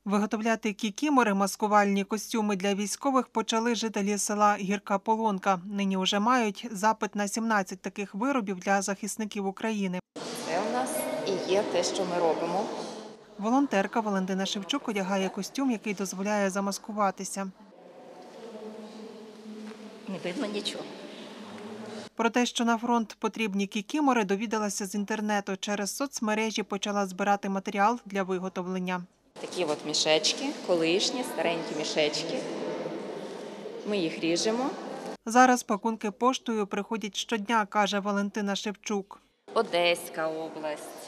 Виготовляти кікімори, маскувальні костюми для військових почали жителі села Гірка Полонка. Нині вже мають запит на 17 таких виробів для захисників України. Це у нас і є те, що ми робимо. Волонтерка Валентина Шевчук одягає костюм, який дозволяє замаскуватися. Не видно нічого. Про те, що на фронт потрібні кікімори, довідалася з інтернету. Через соцмережі почала збирати матеріал для виготовлення. Такі от мішечки, колишні, старенькі мішечки. Ми їх ріжемо. Зараз пакунки поштою приходять щодня, каже Валентина Шевчук. Одеська область,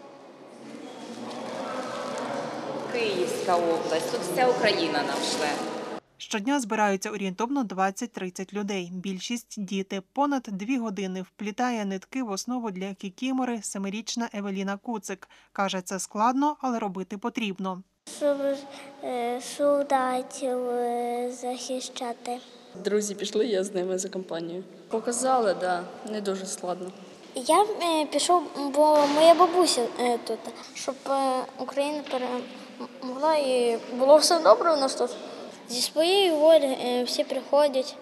Київська область. Тут вся Україна нам шле. Щодня збираються орієнтовно 20-30 людей. Більшість – діти. Понад 2 години вплітає нитки в основу для кікімори 7-річна Евеліна Куцик. Каже, це складно, але робити потрібно. Щоб солдатів захищати. Друзі пішли, я з ними за компанію. Показали, да, не дуже складно. Я пішов, бо моя бабуся тут, щоб Україна перемогла і було все добре у нас тут. Зі своєї волі всі приходять.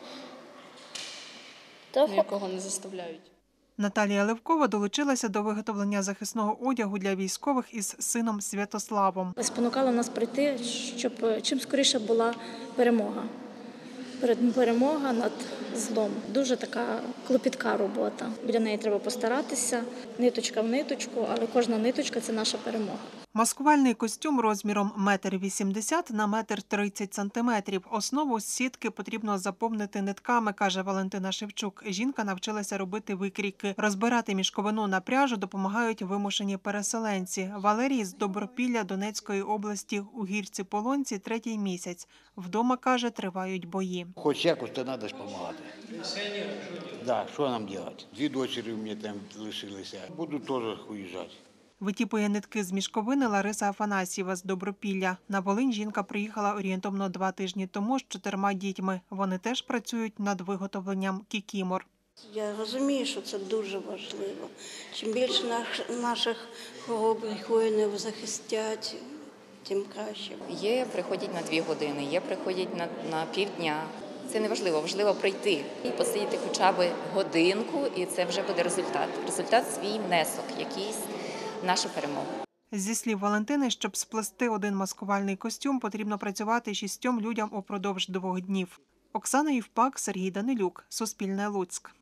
Нікого не заставляють. Наталія Левкова долучилася до виготовлення захисного одягу для військових із сином Святославом. Спонукало нас прийти, щоб чим скоріше була перемога. Перемога над злом. Дуже така клопітка робота. Біля неї треба постаратися, ниточка в ниточку, але кожна ниточка – це наша перемога. Маскувальний костюм розміром 1,80 на 1,30 см. Основу з сітки потрібно заповнити нитками, каже Валентина Шевчук. Жінка навчилася робити викрійки. Розбирати мішковину на пряжу допомагають вимушені переселенці. Валерій з Добропілля Донецької області у Гірці Полонці 3-й місяць. Вдома, каже, тривають бої. Хоч якось, то треба ж допомагати. Да, що нам робити? 2 дочері в мене там лишилися. Буду теж уїжджати. Витіпує нитки з мішковини Лариса Афанасьєва з Добропілля. На Волинь жінка приїхала орієнтовно 2 тижні тому з 4 дітьми. Вони теж працюють над виготовленням кікімор. Я розумію, що це дуже важливо. Чим більше наших хоробрих воїнів захистять, тим краще. Є, приходять на 2 години, є, приходять на півдня. Це не важливо, важливо прийти і посидіти хоча б годинку, і це вже буде результат. Результат – свій внесок, якийсь в нашу перемогу. Зі слів Валентини, щоб сплести один маскувальний костюм, потрібно працювати 6 людям упродовж 2 днів. Оксана Євпак, Сергій Данилюк. Суспільне Луцьк.